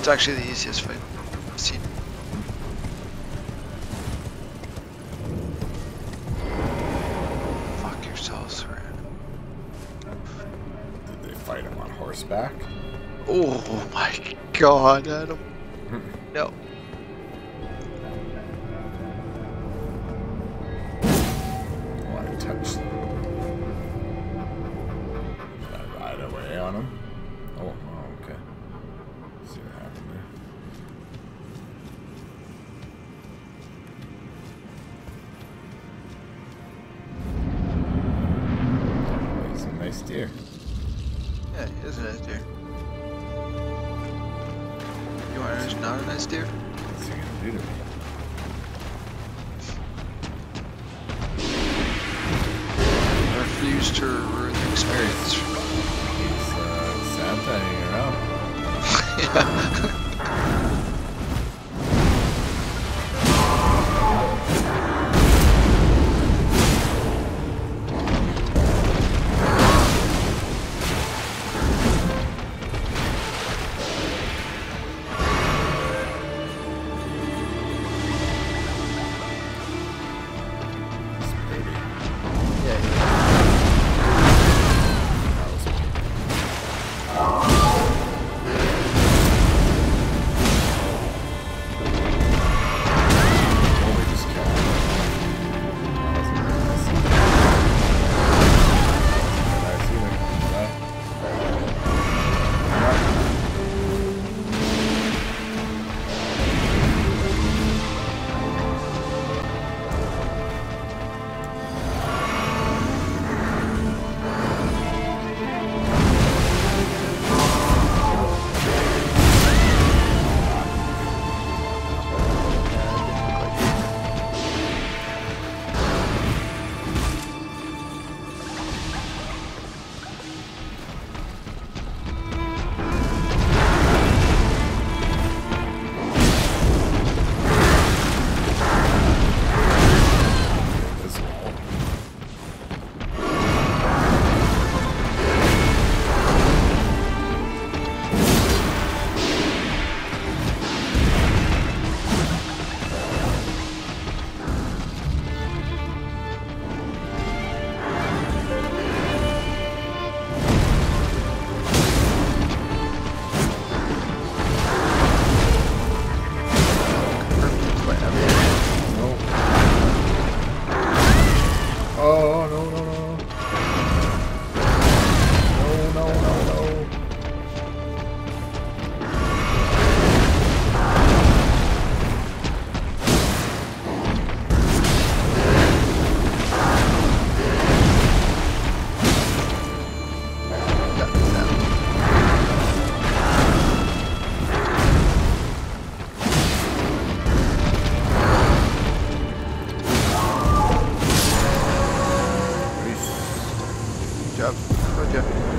It's actually the easiest fight I've seen. Fuck yourselves, random. Did they fight him on horseback? Oh my god, Adam. No. Want to touch them? Should I ride away on him? Oh, okay. See what happened there. He's a nice deer. Yeah, he is a nice deer. You want to know he's not a nice deer? What's he gonna do to me? I refuse to ruin the experience. He's Santa hanging around. Yeah.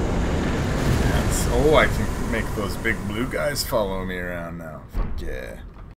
Oh, I can make those big blue guys follow me around now. Fuck yeah.